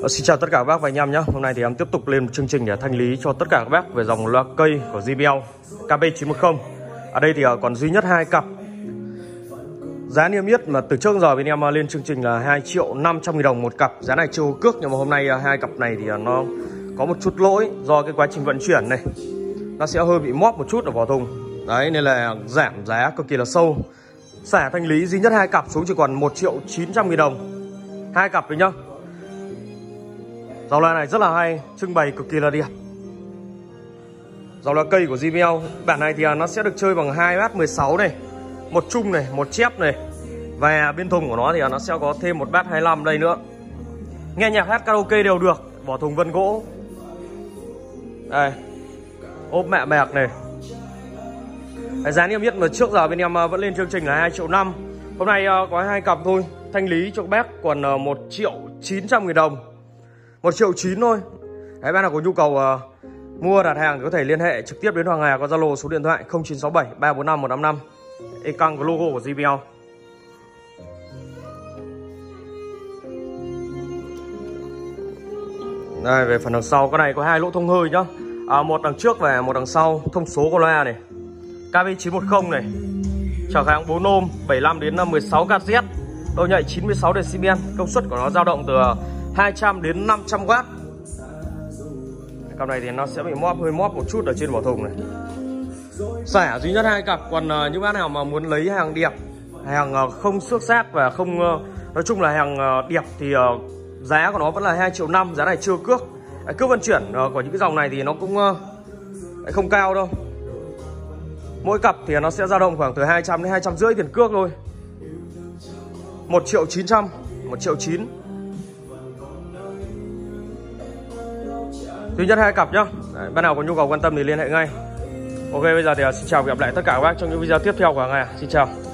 Xin chào tất cả các bác và anh em nhé. Hôm nay thì em tiếp tục lên một chương trình để thanh lý cho tất cả các bác về dòng loa cây của JBL KB910. Ở đây thì còn duy nhất 2 cặp. Giá niêm yết mà từ trước giờ bên em lên chương trình là 2.500.000 đồng một cặp. Giá này chưa có cước, nhưng mà hôm nay 2 cặp này thì nó có một chút lỗi do cái quá trình vận chuyển này. Nó sẽ hơi bị móp một chút ở vỏ thùng. Đấy, nên là giảm giá cực kỳ là sâu. Xả thanh lý duy nhất 2 cặp xuống chỉ còn 1.900.000 đồng. 2 cặp đấy nhá. Dòng loa này rất là hay, trưng bày cực kỳ là đẹp. Dòng loa cây của JBL. Bản này thì nó sẽ được chơi bằng 2 bát 16 này, một chung này, một chép này. Và bên thùng của nó thì nó sẽ có thêm một bát 25 đây nữa. Nghe nhạc hát karaoke đều được. Vỏ thùng vân gỗ. Đây, ốp mẹ mẹc này. Giá niêm yết mà trước giờ bên em vẫn lên chương trình là 2.5 triệu. Hôm nay có 2 cặp thôi. Thanh lý cho các bác còn 1.900.000 đồng. 1.9 triệu thôi. Đấy, bác nào có nhu cầu mua đặt hàng thì có thể liên hệ trực tiếp đến Hoàng Hà, có Zalo số điện thoại 0967 345 155. Ecang có logo của JBL. Đây, về phần đằng sau, cái này có 2 lỗ thông hơi nhá. Một đằng trước và một đằng sau. Thông số của loa này KB910 này. Trở kháng 4 ohm, 75 đến 16 Hz. Độ nhạy 96 dB. Công suất của nó dao động từ 200 đến 500W. Cặp này thì nó sẽ bị hơi móp một chút ở trên vỏ thùng này. Xả duy nhất 2 cặp. Còn những bác nào mà muốn lấy hàng đẹp, hàng không xước xác và không, nói chung là hàng đẹp thì giá của nó vẫn là 2.5 triệu. Giá này chưa cước. Cước vận chuyển của những cái dòng này thì nó cũng không cao đâu. Mỗi cặp thì nó sẽ dao động khoảng từ 200 đến 250 tiền cước thôi. 1.9 triệu, 1.9 triệu. Duy nhất 2 cặp nhá. Đấy, bác nào có nhu cầu quan tâm thì liên hệ ngay. Ok, bây giờ thì xin chào và gặp lại tất cả các bác trong những video tiếp theo của Hoàng Hà. Xin chào.